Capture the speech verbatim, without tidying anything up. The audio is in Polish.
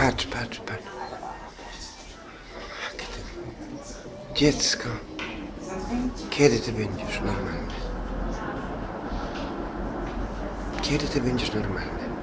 Patrz, patrz, patrz. Jakie ty... Dziecko. Kiedy ty będziesz normalny? Kiedy ty będziesz normalny?